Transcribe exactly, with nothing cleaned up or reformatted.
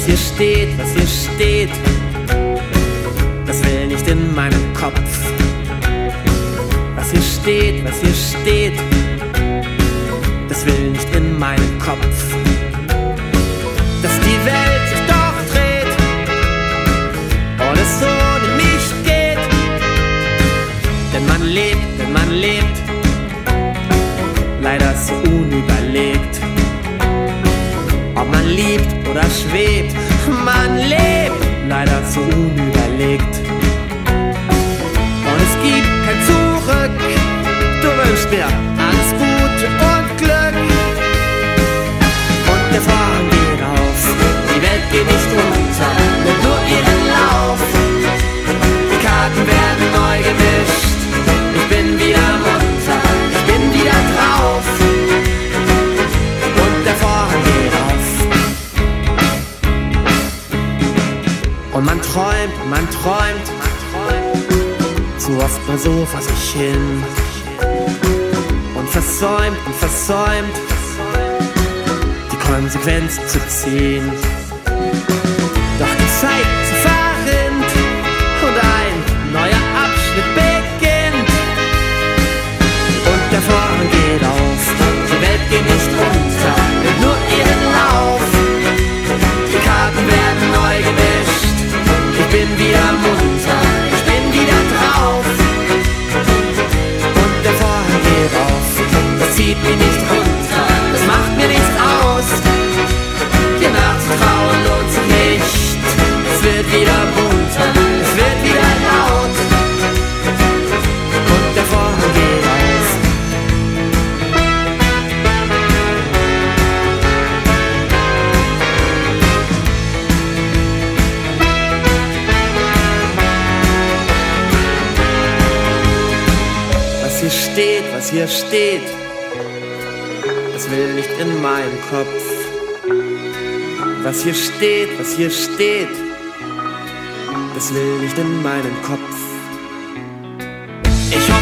Was hier steht, was hier steht, das will nicht in meinen Kopf. Was hier steht, was hier steht, das will nicht in meinen Kopf. Dass die Welt sich doch dreht und es ohne mich geht. Denn man lebt, denn man lebt, leider so unüberlegt. Ob man liebt oder schwebt, man lebt, leider so unüberlegt. Und es gibt kein Zurück, du wünschst mir alles Gute und Glück. Und der Vorhang geht auf, die Welt geht nicht unter, nimmt nur ihren Lauf. Die Karten werden neu gemischt, ich bin wieder munter, ich bin wieder drauf. Und der Vorhang geht auf. Und man träumt, man träumt, zu oft nur so vor sich hin. Und versäumt, und versäumt, die Konsequenz zu ziehen. Doch die Zeit, sie verrinnt und ein neuer Abschnitt beginnt. Und der Vorhang geht auf, die Welt geht nicht unter, nimmt nur ihren Lauf. Die Karten werden neu gemischt, ich bin wieder munter, ich bin wieder drauf. Und der Vorhang geht auf, das zieht mich nicht runter, das macht mir nichts aus. Hier nachzutrauen lohnt sich nicht, es wird wieder bunter, es wird wieder laut. Und der Vorhang geht auf. Was hier steht, was hier steht, das will nicht in meinen Kopf. Was hier steht, was hier steht, das will nicht in meinen Kopf. Ich hoffe,